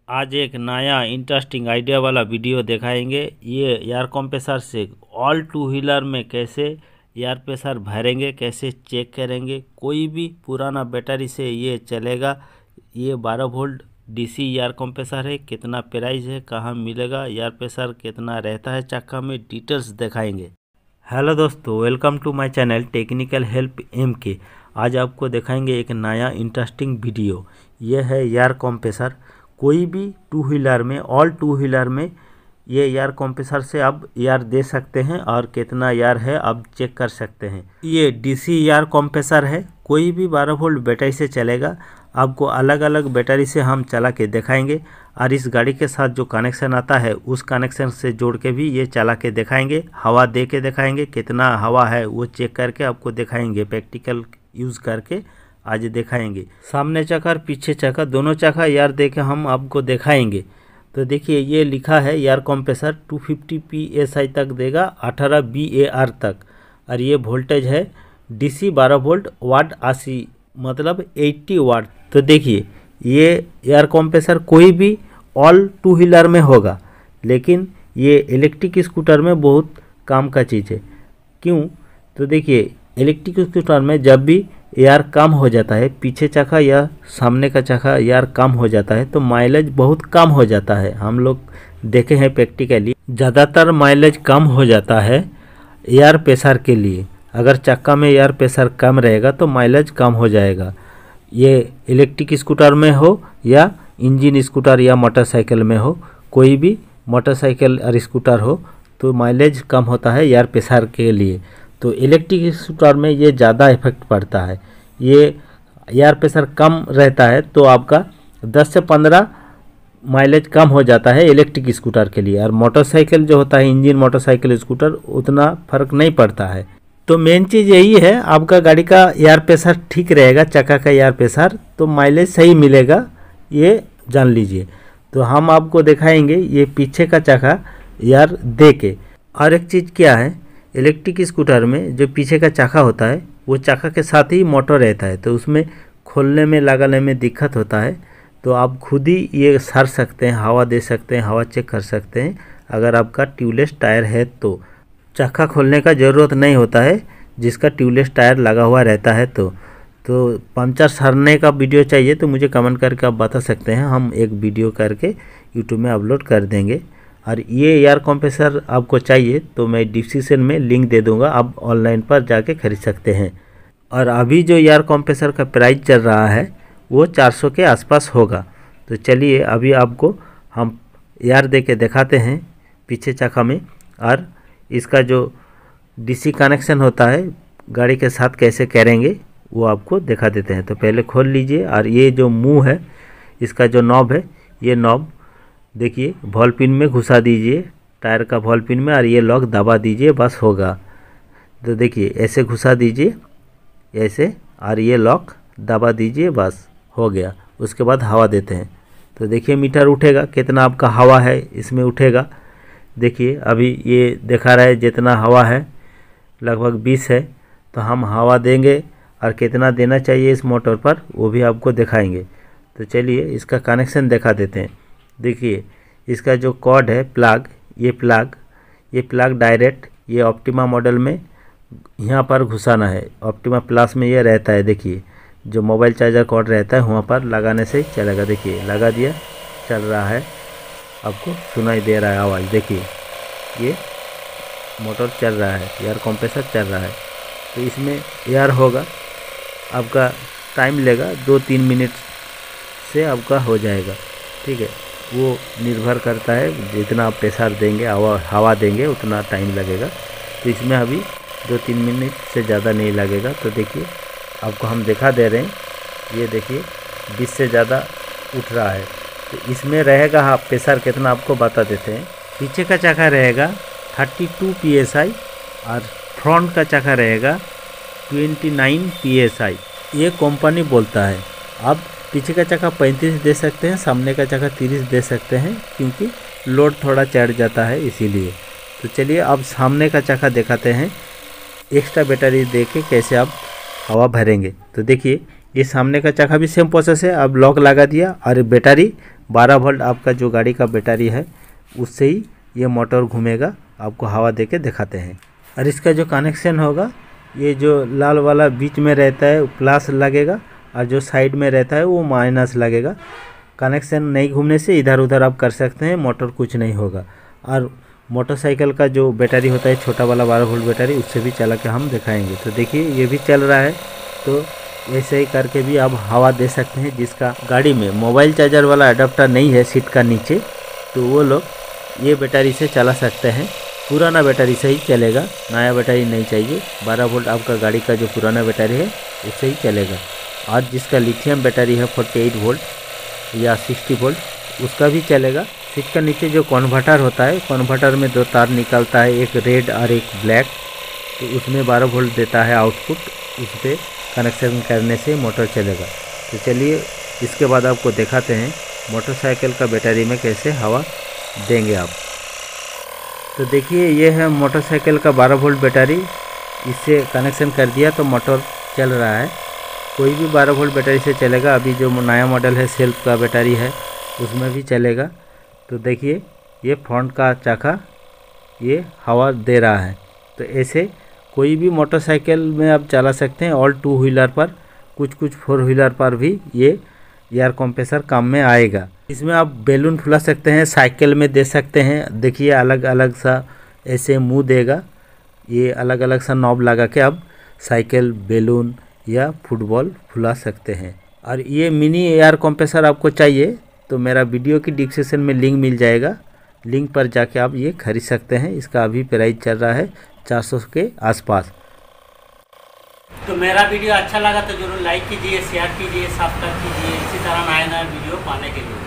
आज एक नया इंटरेस्टिंग आइडिया वाला वीडियो दिखाएंगे। ये एयर कंप्रेसर से ऑल टू व्हीलर में कैसे एयर प्रेशर भरेंगे, कैसे चेक करेंगे। कोई भी पुराना बैटरी से ये चलेगा। ये 12 वोल्ट डीसी एयर कंप्रेसर है। कितना प्राइस है, कहाँ मिलेगा, एयर प्रेशर कितना रहता है चक्का में, डिटेल्स दिखाएंगे। हेलो दोस्तों, welcome to my channel technical help MK। आज आपको दिखाएंगे एक नया इंटरेस्टिंग वीडियो। ये है एयर कंप्रेसर। कोई भी टू व्हीलर में, ऑल टू व्हीलर में ये एयर कंप्रेसर से आप एयर दे सकते हैं और कितना एयर है आप चेक कर सकते हैं। ये डीसी एयर कंप्रेसर है। कोई भी 12 वोल्ट बैटरी से चलेगा। आपको अलग अलग बैटरी से हम चला के दिखाएंगे और इस गाड़ी के साथ जो कनेक्शन आता है उस कनेक्शन से जोड़ के भी ये चला के दिखाएंगे। हवा दे के दिखाएंगे, कितना हवा है वो चेक करके आपको दिखाएंगे। प्रैक्टिकल यूज़ करके आज दिखाएंगे। सामने चक्का और पीछे चक्का दोनों चक्का एयर दे के हम आपको दिखाएंगे। तो देखिए ये लिखा है एयर कंप्रेसर 250 PSI तक देगा, 18 VAR तक। और ये वोल्टेज है DC 12 वोल्ट, वाट 80 मतलब 80 वाट। तो देखिए ये एयर कंप्रेसर कोई भी ऑल टू व्हीलर में होगा, लेकिन ये इलेक्ट्रिक स्कूटर में बहुत काम का चीज़ है। क्यों? तो देखिए इलेक्ट्रिक स्कूटर में जब भी एयर कम हो जाता है, पीछे चक्का या सामने का चक्का एयर कम हो जाता है तो माइलेज बहुत कम हो जाता है। हम लोग देखे हैं प्रैक्टिकली, ज़्यादातर माइलेज कम हो जाता है एयर प्रेशर के लिए। अगर चक्का में एयर प्रेशर कम रहेगा तो माइलेज कम हो जाएगा। ये इलेक्ट्रिक स्कूटर में हो या इंजन स्कूटर या मोटरसाइकिल में हो, कोई भी मोटरसाइकिल और स्कूटर हो तो माइलेज कम होता है एयर प्रेशर के लिए। तो इलेक्ट्रिक स्कूटर में ये ज़्यादा इफेक्ट पड़ता है। ये एयर प्रेशर कम रहता है तो आपका 10 से 15 माइलेज कम हो जाता है इलेक्ट्रिक स्कूटर के लिए। और मोटरसाइकिल जो होता है, इंजन मोटरसाइकिल स्कूटर, उतना फ़र्क नहीं पड़ता है। तो मेन चीज़ यही है, आपका गाड़ी का एयर प्रेशर ठीक रहेगा, चक्का का एयर प्रेशर, तो माइलेज सही मिलेगा, ये जान लीजिए। तो हम आपको दिखाएंगे ये पीछे का चक्का एयर दे के। और एक चीज़ क्या है, इलेक्ट्रिक स्कूटर में जो पीछे का चक्का होता है वो चक्का के साथ ही मोटर रहता है, तो उसमें खोलने में लगाने में दिक्कत होता है। तो आप खुद ही ये सर सकते हैं, हवा दे सकते हैं, हवा चेक कर सकते हैं। अगर आपका ट्यूबलेस टायर है तो चक्का खोलने का ज़रूरत नहीं होता है, जिसका ट्यूबलेस टायर लगा हुआ रहता है। तो पंचर सरने का वीडियो चाहिए तो मुझे कमेंट करके आप बता सकते हैं, हम एक वीडियो करके यूट्यूब में अपलोड कर देंगे। और ये एयर कंप्रेसर आपको चाहिए तो मैं डिस्क्रिप्शन में लिंक दे दूंगा, आप ऑनलाइन पर जाके खरीद सकते हैं। और अभी जो एयर कंप्रेसर का प्राइस चल रहा है वो 400 के आसपास होगा। तो चलिए अभी आपको हम एयर दे के दिखाते हैं पीछे चक्का में, और इसका जो DC कनेक्शन होता है गाड़ी के साथ कैसे करेंगे वो आपको दिखा देते हैं। तो पहले खोल लीजिए, और ये जो मुँह है इसका जो नॉब है, ये नॉब देखिए बॉल पिन में घुसा दीजिए, टायर का बॉल पिन में, और ये लॉक दबा दीजिए, बस होगा। तो देखिए ऐसे घुसा दीजिए ऐसे, और ये लॉक दबा दीजिए, बस हो गया। उसके बाद हवा देते हैं तो देखिए मीटर उठेगा, कितना आपका हवा है इसमें उठेगा। देखिए अभी ये दिखा रहा है जितना हवा है लगभग 20 है। तो हम हवा देंगे और कितना देना चाहिए इस मोटर पर वो भी आपको दिखाएंगे। तो चलिए इसका कनेक्शन दिखा देते हैं। देखिए इसका जो कॉर्ड है, प्लग, ये प्लग डायरेक्ट ये ऑप्टिमा मॉडल में यहाँ पर घुसाना है। ऑप्टिमा प्लस में ये रहता है, देखिए जो मोबाइल चार्जर कॉर्ड रहता है वहाँ पर लगाने से चलेगा। देखिए लगा दिया, चल रहा है, आपको सुनाई दे रहा है आवाज़। देखिए ये मोटर चल रहा है, एयर कंप्रेसर चल रहा है। तो इसमें एयर होगा, आपका टाइम लेगा 2-3 मिनट से आपका हो जाएगा, ठीक है। वो निर्भर करता है जितना आप प्रेशर देंगे, हवा देंगे उतना टाइम लगेगा। तो इसमें अभी 2-3 मिनट से ज़्यादा नहीं लगेगा। तो देखिए आपको हम दिखा दे रहे हैं, ये देखिए 20 से ज़्यादा उठ रहा है। तो इसमें रहेगा, हाँ प्रेशर कितना आपको बता देते हैं। पीछे का चक्का रहेगा 32 PSI और फ्रंट का चक्का रहेगा 29 PSI, ये कंपनी बोलता है। आप पीछे का चक्का 35 दे सकते हैं, सामने का चक्का 30 दे सकते हैं, क्योंकि लोड थोड़ा चढ़ जाता है इसीलिए। तो चलिए अब सामने का चक्का दिखाते हैं, एक्स्ट्रा बैटरी दे के कैसे आप हवा भरेंगे। तो देखिए ये सामने का चक्का भी सेम प्रोसेस है। अब लॉक लगा दिया और बैटरी 12 वोल्ट आपका जो गाड़ी का बैटरी है उससे ही ये मोटर घूमेगा। आपको हवा दे के दिखाते हैं। और इसका जो कनेक्शन होगा, ये जो लाल वाला बीच में रहता है प्लस लगेगा और जो साइड में रहता है वो माइनस लगेगा। कनेक्शन नहीं घूमने से इधर उधर आप कर सकते हैं, मोटर कुछ नहीं होगा। और मोटरसाइकिल का जो बैटरी होता है छोटा वाला 12 वोल्ट बैटरी, उससे भी चला के हम दिखाएंगे। तो देखिए ये भी चल रहा है। तो ऐसे ही करके भी आप हवा दे सकते हैं। जिसका गाड़ी में मोबाइल चार्जर वाला अडेप्टर नहीं है सीट का नीचे, तो वो लोग ये बैटरी से चला सकते हैं। पुराना बैटरी से ही चलेगा, नया बैटरी नहीं चाहिए। 12 वोल्ट आपका गाड़ी का जो पुराना बैटरी है उससे ही चलेगा। और जिसका लिथियम बैटरी है 48 वोल्ट या 60 वोल्ट, उसका भी चलेगा। सीट का नीचे जो कन्वर्टर होता है, कन्वर्टर में 2 तार निकलता है, एक रेड और एक ब्लैक। तो उसमें 12 वोल्ट देता है आउटपुट। उस पर कनेक्शन करने से मोटर चलेगा। तो चलिए इसके बाद आपको दिखाते हैं मोटरसाइकिल का बैटरी में कैसे हवा देंगे आप। तो देखिए ये है मोटरसाइकिल का 12 वोल्ट बैटरी। इससे कनेक्शन कर दिया तो मोटर चल रहा है। कोई भी 12 वोल्ट बैटरी से चलेगा। अभी जो नया मॉडल है सेल्फ का बैटरी है उसमें भी चलेगा। तो देखिए ये फ्रंट का चाका ये हवा दे रहा है। तो ऐसे कोई भी मोटरसाइकिल में आप चला सकते हैं। ऑल 2 व्हीलर पर, कुछ 4 व्हीलर पर भी ये एयर कंप्रेसर काम में आएगा। इसमें आप बैलून फुला सकते हैं, साइकिल में दे सकते हैं। देखिए अलग अलग सा ऐसे मुंह देगा। ये अलग अलग सा नॉब लगा के आप साइकिल, बैलून या फुटबॉल फुला सकते हैं। और ये मिनी एयर कंप्रेसर आपको चाहिए तो मेरा वीडियो की डिस्क्रिप्शन में लिंक मिल जाएगा। लिंक पर जाके आप ये खरीद सकते हैं। इसका अभी प्राइस चल रहा है 400 के आसपास। तो मेरा वीडियो अच्छा लगा तो जरूर लाइक कीजिए, शेयर कीजिए, सब्सक्राइब कीजिए इसी तरह नए नए वीडियो पाने के लिए।